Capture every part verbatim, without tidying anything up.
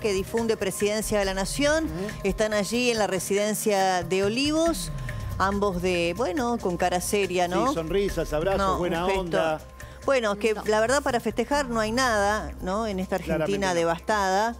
que difunde Presidencia de la Nación. Uh-huh. Están allí en la residencia de Olivos, ambos de, bueno, con cara seria, ¿no? Sí, sonrisas, abrazos, no, buena onda. Bueno, es que no. la verdad para festejar no hay nada, ¿no? En esta Argentina no. devastada.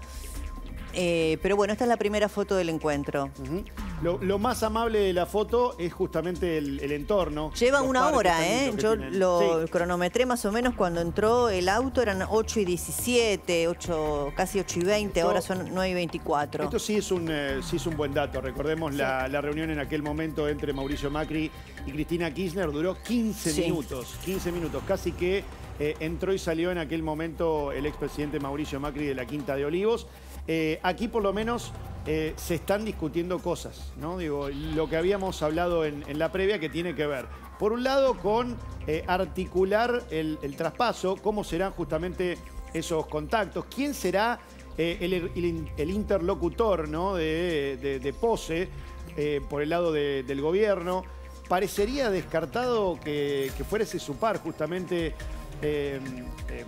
Eh, pero bueno, esta es la primera foto del encuentro. Uh-huh. Lo, lo más amable de la foto es justamente el, el entorno. Lleva una hora, ¿eh? Yo tienen. lo sí. cronometré más o menos cuando entró el auto, eran ocho y diecisiete, ocho, casi ocho y veinte, esto, ahora son nueve y veinticuatro. Esto sí es un, eh, sí es un buen dato. Recordemos sí. la, la reunión en aquel momento entre Mauricio Macri y Cristina Kirchner, duró quince sí. minutos, quince minutos, casi que eh, entró y salió en aquel momento el expresidente Mauricio Macri de la Quinta de Olivos. Eh, aquí por lo menos eh, se están discutiendo cosas, ¿no? Digo, lo que habíamos hablado en, en la previa que tiene que ver, por un lado, con eh, articular el, el traspaso, cómo serán justamente esos contactos, quién será eh, el, el, el interlocutor, ¿no? de, de, de Pose eh, por el lado de, del gobierno. Parecería descartado que, que fuese su par justamente eh, eh,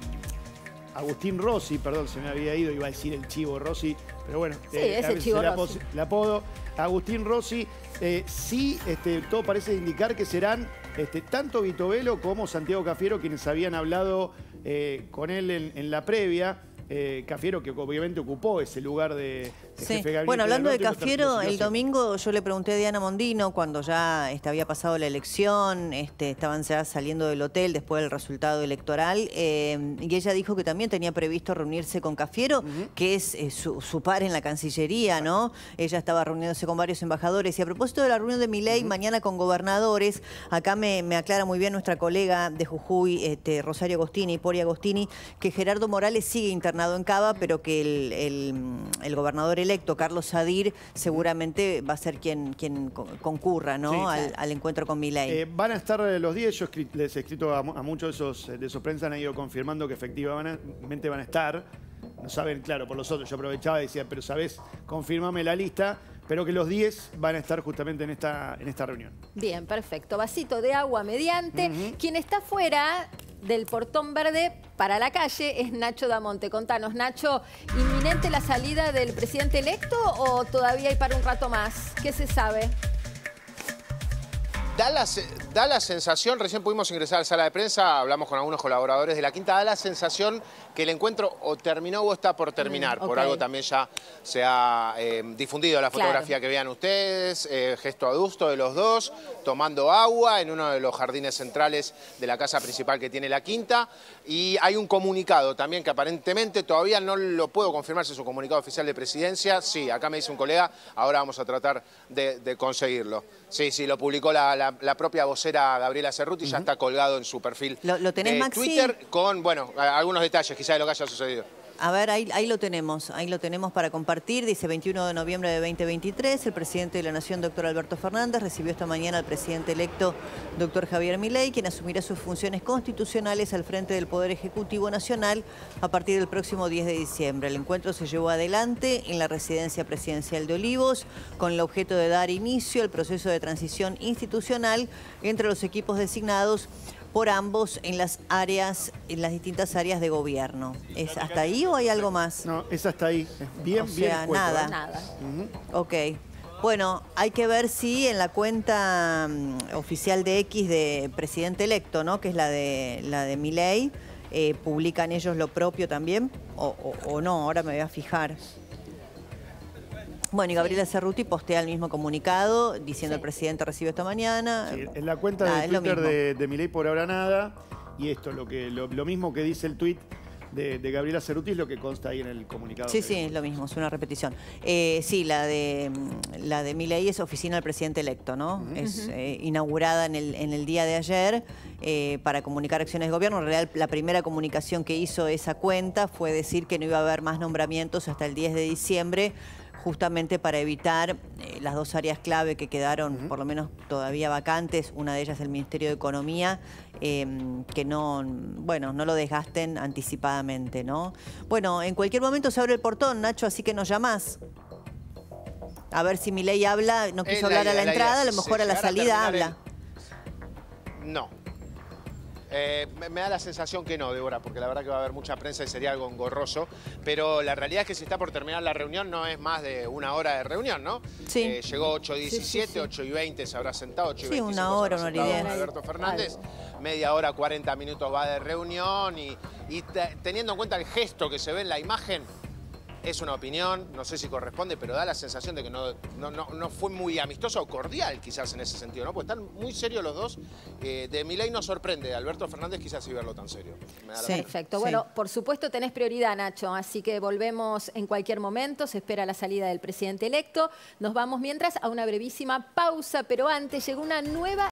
Agustín Rossi, perdón, se me había ido, iba a decir el Chivo Rossi, pero bueno, sí, eh, es el Chivo Rossi. El apodo, Agustín Rossi, eh, sí, este, todo parece indicar que serán este, tanto Vito Velo como Santiago Cafiero quienes habían hablado eh, con él en, en la previa. Eh, Cafiero, que obviamente ocupó ese lugar de, de sí. jefe de gabinete. Bueno, hablando de, de Cafiero, el sí. domingo yo le pregunté a Diana Mondino cuando ya este, había pasado la elección, este, estaban ya saliendo del hotel después del resultado electoral, eh, y ella dijo que también tenía previsto reunirse con Cafiero, uh-huh. que es eh, su, su par en la Cancillería, ¿no? Ella estaba reuniéndose con varios embajadores. Y a propósito de la reunión de Milei, uh-huh. mañana con gobernadores, acá me, me aclara muy bien nuestra colega de Jujuy, este, Rosario Agostini, Pori Agostini, que Gerardo Morales sigue internado en Cava, pero que el, el, el gobernador electo, Carlos Sadir, seguramente va a ser quien, quien concurra, ¿no? Sí, al, claro. al encuentro con Milei. Eh, van a estar los días, yo les he escrito a, a muchos de esos, de esos prensa, han ido confirmando que efectivamente van a estar. No saben, claro, por los otros. Yo aprovechaba y decía, pero sabés, confírmame la lista, pero que los diez van a estar justamente en esta, en esta reunión. Bien, perfecto. Vasito de agua mediante. Uh-huh. Quien está fuera del portón verde para la calle es Nacho Damonte. Contanos, Nacho, ¿inminente la salida del presidente electo o todavía hay para un rato más? ¿Qué se sabe? Da la, da la sensación, recién pudimos ingresar a la sala de prensa, hablamos con algunos colaboradores de la Quinta, da la sensación que el encuentro o terminó o está por terminar. Mm, okay. Por algo también ya se ha eh, difundido la fotografía claro. que vean ustedes, eh, gesto adusto de los dos, tomando agua en uno de los jardines centrales de la casa principal que tiene la Quinta. Y hay un comunicado también que aparentemente todavía no lo puedo confirmar si es un comunicado oficial de presidencia. Sí, acá me dice un colega, ahora vamos a tratar de, de conseguirlo. Sí, sí, lo publicó la, la, la propia vocera Gabriela Cerruti, uh-huh. ya está colgado en su perfil ¿Lo, lo tenés, de Maxi? Twitter con, bueno, algunos detalles quizás de lo que haya sucedido. A ver, ahí, ahí lo tenemos, ahí lo tenemos para compartir. Dice veintiuno de noviembre de veinte veintitrés, el presidente de la Nación, doctor Alberto Fernández, recibió esta mañana al presidente electo, doctor Javier Milei, quien asumirá sus funciones constitucionales al frente del Poder Ejecutivo Nacional a partir del próximo diez de diciembre. El encuentro se llevó adelante en la residencia presidencial de Olivos, con el objeto de dar inicio al proceso de transición institucional entre los equipos designados por ambos en las áreas, en las distintas áreas de gobierno. ¿Es hasta ahí o hay algo más? No, es hasta ahí. Es bien, o sea, bien escueto, nada. ¿eh? Nada. Uh-huh. Ok. Bueno, hay que ver si en la cuenta um, oficial de X de presidente electo, ¿no? Que es la de la de Milei, eh, publican ellos lo propio también, o, o, o no, ahora me voy a fijar. Bueno, y Gabriela sí. Cerruti postea el mismo comunicado diciendo sí. el presidente recibe esta mañana. Sí, en la cuenta nada, de Twitter de, de Milei por ahora nada. Y esto, lo, que, lo, lo mismo que dice el tuit de, de Gabriela Cerruti es lo que consta ahí en el comunicado. Sí, sí, es lo mismo, es una repetición. Eh, sí, la de, la de Milei es oficina del presidente electo, ¿no? Uh-huh. Es eh, inaugurada en el, en el día de ayer eh, para comunicar acciones de gobierno. En realidad, la primera comunicación que hizo esa cuenta fue decir que no iba a haber más nombramientos hasta el diez de diciembre, justamente para evitar eh, las dos áreas clave que quedaron, uh-huh. por lo menos todavía vacantes, una de ellas el Ministerio de Economía, eh, que no, bueno, no lo desgasten anticipadamente, ¿no? Bueno, en cualquier momento se abre el portón, Nacho, así que nos llamás. A ver si Milei habla, no quiso la, hablar a la, la entrada, idea, a lo mejor a la salida habla. El... No. Eh, me, me da la sensación que no, Débora, porque la verdad que va a haber mucha prensa y sería algo engorroso. Pero la realidad es que si está por terminar la reunión no es más de una hora de reunión, ¿no? Sí. Eh, llegó ocho y diecisiete, sí, sí, sí. ocho y veinte se habrá sentado, ocho y Sí, veinticinco una hora, se habrá una hora y sentado diez. Alberto Fernández. Algo. Media hora, cuarenta minutos va de reunión y, y te, teniendo en cuenta el gesto que se ve en la imagen, es una opinión, no sé si corresponde, pero da la sensación de que no, no, no, no fue muy amistoso o cordial quizás en ese sentido, ¿no? Porque están muy serios los dos. Eh, de Milei nos sorprende, Alberto Fernández quizás sí verlo tan serio. Me da la Sí. Perfecto. Sí. Bueno, por supuesto tenés prioridad, Nacho, así que volvemos en cualquier momento. Se espera la salida del presidente electo. Nos vamos mientras a una brevísima pausa, pero antes llegó una nueva